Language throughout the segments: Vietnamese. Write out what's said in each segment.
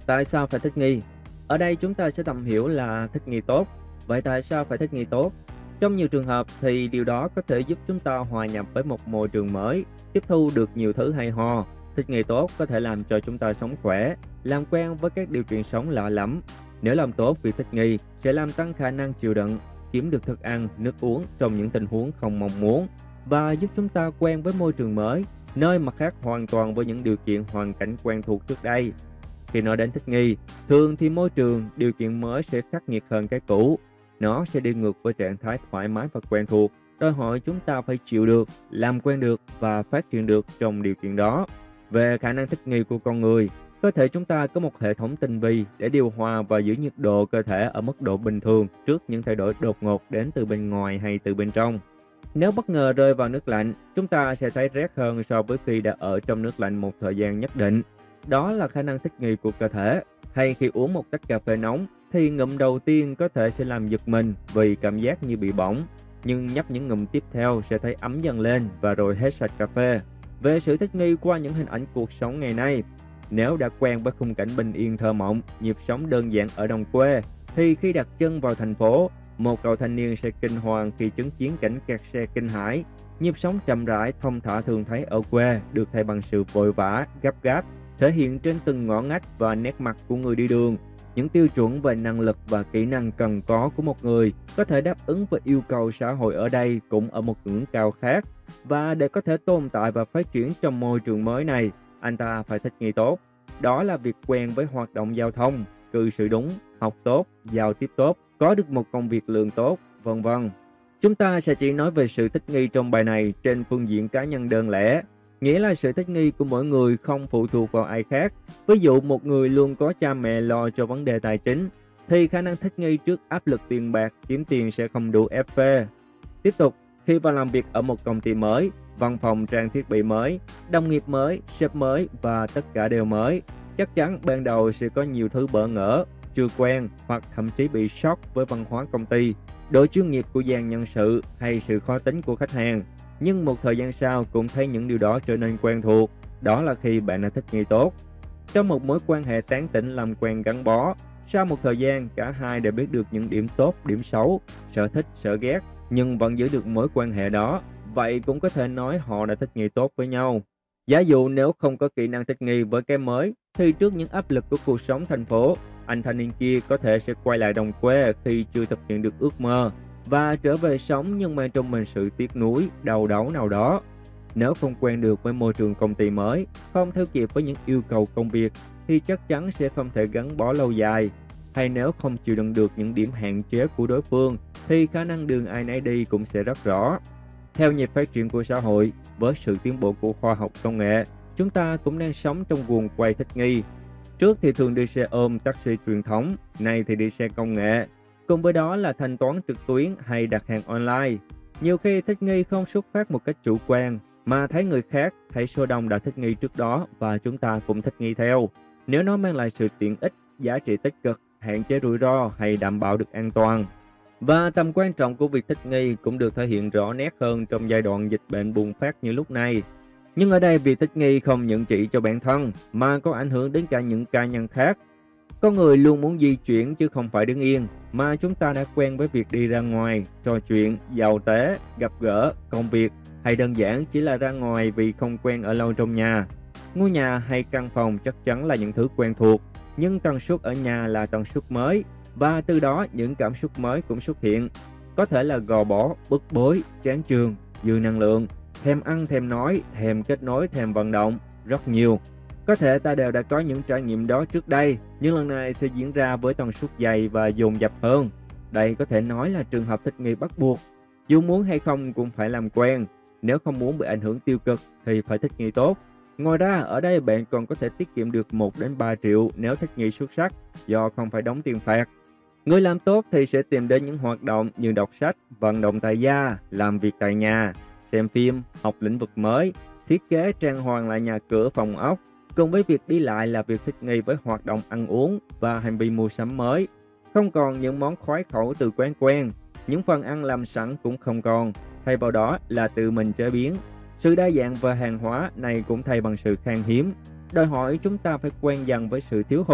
Tại sao phải thích nghi? Ở đây chúng ta sẽ tầm hiểu là thích nghi tốt. Vậy tại sao phải thích nghi tốt? Trong nhiều trường hợp thì điều đó có thể giúp chúng ta hòa nhập với một môi trường mới, tiếp thu được nhiều thứ hay ho. Thích nghi tốt có thể làm cho chúng ta sống khỏe, làm quen với các điều kiện sống lạ lẫm. Nếu làm tốt việc thích nghi sẽ làm tăng khả năng chịu đựng, kiếm được thức ăn, nước uống trong những tình huống không mong muốn và giúp chúng ta quen với môi trường mới, nơi mà khác hoàn toàn với những điều kiện hoàn cảnh quen thuộc trước đây. Khi nói đến thích nghi, thường thì môi trường, điều kiện mới sẽ khắc nghiệt hơn cái cũ. Nó sẽ đi ngược với trạng thái thoải mái và quen thuộc, đòi hỏi chúng ta phải chịu được, làm quen được và phát triển được trong điều kiện đó. Về khả năng thích nghi của con người, cơ thể chúng ta có một hệ thống tinh vi để điều hòa và giữ nhiệt độ cơ thể ở mức độ bình thường trước những thay đổi đột ngột đến từ bên ngoài hay từ bên trong. Nếu bất ngờ rơi vào nước lạnh, chúng ta sẽ thấy rét hơn so với khi đã ở trong nước lạnh một thời gian nhất định. Đó là khả năng thích nghi của cơ thể. Hay khi uống một tách cà phê nóng thì ngụm đầu tiên có thể sẽ làm giật mình vì cảm giác như bị bỏng, nhưng nhấp những ngụm tiếp theo sẽ thấy ấm dần lên và rồi hết sạch cà phê. Về sự thích nghi qua những hình ảnh cuộc sống ngày nay, nếu đã quen với khung cảnh bình yên thơ mộng, nhịp sống đơn giản ở đồng quê, thì khi đặt chân vào thành phố, một cậu thanh niên sẽ kinh hoàng khi chứng kiến cảnh kẹt xe kinh hãi. Nhịp sống chậm rãi, thông thả thường thấy ở quê được thay bằng sự vội vã, gấp gáp, thể hiện trên từng ngõ ngách và nét mặt của người đi đường. Những tiêu chuẩn về năng lực và kỹ năng cần có của một người có thể đáp ứng với yêu cầu xã hội ở đây cũng ở một ngưỡng cao khác. Và để có thể tồn tại và phát triển trong môi trường mới này, anh ta phải thích nghi tốt. Đó là việc quen với hoạt động giao thông, cư xử đúng, học tốt, giao tiếp tốt, có được một công việc lượng tốt, vân vân. Chúng ta sẽ chỉ nói về sự thích nghi trong bài này trên phương diện cá nhân đơn lẻ, nghĩa là sự thích nghi của mỗi người không phụ thuộc vào ai khác. Ví dụ một người luôn có cha mẹ lo cho vấn đề tài chính, thì khả năng thích nghi trước áp lực tiền bạc kiếm tiền sẽ không đủ ép phê. Tiếp tục, khi vào làm việc ở một công ty mới, văn phòng trang thiết bị mới, đồng nghiệp mới, sếp mới và tất cả đều mới, chắc chắn ban đầu sẽ có nhiều thứ bỡ ngỡ, chưa quen hoặc thậm chí bị sốc với văn hóa công ty, độ chuyên nghiệp của dàn nhân sự hay sự khó tính của khách hàng. Nhưng một thời gian sau cũng thấy những điều đó trở nên quen thuộc, đó là khi bạn đã thích nghi tốt. Trong một mối quan hệ tán tỉnh làm quen gắn bó, sau một thời gian cả hai đều biết được những điểm tốt, điểm xấu, sở thích, sở ghét, nhưng vẫn giữ được mối quan hệ đó. Vậy cũng có thể nói họ đã thích nghi tốt với nhau. Giả dụ nếu không có kỹ năng thích nghi với cái mới, thì trước những áp lực của cuộc sống thành phố, anh thanh niên kia có thể sẽ quay lại đồng quê khi chưa thực hiện được ước mơ và trở về sống nhưng mang trong mình sự tiếc nuối, đau đớn nào đó. Nếu không quen được với môi trường công ty mới, không theo kịp với những yêu cầu công việc thì chắc chắn sẽ không thể gắn bó lâu dài. Hay nếu không chịu đựng được những điểm hạn chế của đối phương thì khả năng đường ai nấy đi cũng sẽ rất rõ. Theo nhịp phát triển của xã hội, với sự tiến bộ của khoa học công nghệ, chúng ta cũng đang sống trong guồng quay thích nghi. Trước thì thường đi xe ôm, taxi truyền thống, nay thì đi xe công nghệ. Cùng với đó là thanh toán trực tuyến hay đặt hàng online. Nhiều khi thích nghi không xuất phát một cách chủ quan, mà thấy người khác, thấy số đông đã thích nghi trước đó và chúng ta cũng thích nghi theo. Nếu nó mang lại sự tiện ích, giá trị tích cực, hạn chế rủi ro hay đảm bảo được an toàn. Và tầm quan trọng của việc thích nghi cũng được thể hiện rõ nét hơn trong giai đoạn dịch bệnh bùng phát như lúc này. Nhưng ở đây việc thích nghi không những chỉ cho bản thân mà có ảnh hưởng đến cả những cá nhân khác. Có người luôn muốn di chuyển chứ không phải đứng yên, mà chúng ta đã quen với việc đi ra ngoài, trò chuyện, giao tế, gặp gỡ, công việc hay đơn giản chỉ là ra ngoài vì không quen ở lâu trong nhà. Ngôi nhà hay căn phòng chắc chắn là những thứ quen thuộc, nhưng tần suất ở nhà là tần suất mới và từ đó những cảm xúc mới cũng xuất hiện. Có thể là gò bó, bức bối, chán chường, dư năng lượng, thèm ăn, thèm nói, thèm kết nối, thèm vận động, rất nhiều. Có thể ta đều đã có những trải nghiệm đó trước đây, nhưng lần này sẽ diễn ra với tần suất dày và dồn dập hơn. Đây có thể nói là trường hợp thích nghi bắt buộc. Dù muốn hay không cũng phải làm quen. Nếu không muốn bị ảnh hưởng tiêu cực thì phải thích nghi tốt. Ngoài ra, ở đây bạn còn có thể tiết kiệm được 1 đến 3 triệu nếu thích nghi xuất sắc, do không phải đóng tiền phạt. Người làm tốt thì sẽ tìm đến những hoạt động như đọc sách, vận động tại gia, làm việc tại nhà, xem phim, học lĩnh vực mới, thiết kế trang hoàng lại nhà cửa phòng ốc. Cùng với việc đi lại là việc thích nghi với hoạt động ăn uống và hành vi mua sắm mới. Không còn những món khoái khẩu từ quán quen, những phần ăn làm sẵn cũng không còn, thay vào đó là tự mình chế biến. Sự đa dạng và hàng hóa này cũng thay bằng sự khan hiếm, đòi hỏi chúng ta phải quen dần với sự thiếu hụt.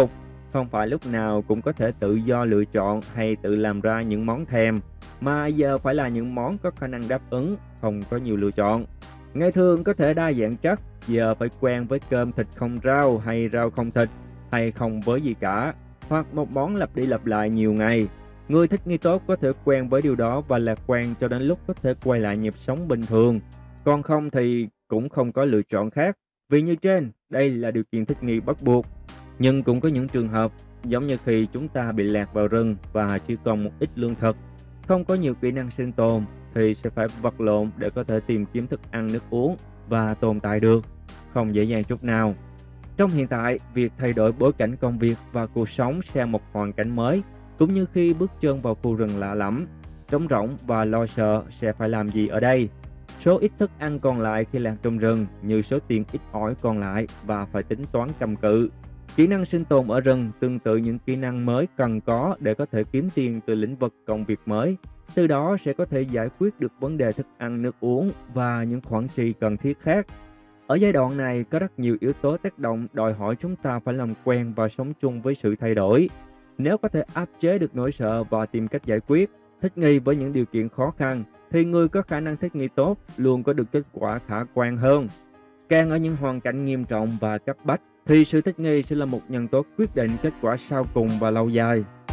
Không phải lúc nào cũng có thể tự do lựa chọn hay tự làm ra những món thèm, mà giờ phải là những món có khả năng đáp ứng, không có nhiều lựa chọn. Ngày thường có thể đa dạng chất, giờ phải quen với cơm thịt không rau hay rau không thịt, hay không với gì cả, hoặc một món lặp đi lặp lại nhiều ngày. Người thích nghi tốt có thể quen với điều đó và lạc quan cho đến lúc có thể quay lại nhịp sống bình thường. Còn không thì cũng không có lựa chọn khác. Vì như trên, đây là điều kiện thích nghi bắt buộc. Nhưng cũng có những trường hợp, giống như khi chúng ta bị lạc vào rừng và chỉ còn một ít lương thực, không có nhiều kỹ năng sinh tồn, thì sẽ phải vật lộn để có thể tìm kiếm thức ăn nước uống và tồn tại được. Không dễ dàng chút nào. Trong hiện tại, việc thay đổi bối cảnh công việc và cuộc sống sang một hoàn cảnh mới, cũng như khi bước chân vào khu rừng lạ lẫm, trống rỗng và lo sợ sẽ phải làm gì ở đây. Số ít thức ăn còn lại khi lạc trong rừng như số tiền ít ỏi còn lại và phải tính toán cầm cự. Kỹ năng sinh tồn ở rừng tương tự những kỹ năng mới cần có để có thể kiếm tiền từ lĩnh vực công việc mới. Từ đó sẽ có thể giải quyết được vấn đề thức ăn nước uống và những khoản chi cần thiết khác. Ở giai đoạn này có rất nhiều yếu tố tác động đòi hỏi chúng ta phải làm quen và sống chung với sự thay đổi. Nếu có thể áp chế được nỗi sợ và tìm cách giải quyết, thích nghi với những điều kiện khó khăn, thì người có khả năng thích nghi tốt luôn có được kết quả khả quan hơn. Càng ở những hoàn cảnh nghiêm trọng và cấp bách, thì sự thích nghi sẽ là một nhân tố quyết định kết quả sau cùng và lâu dài.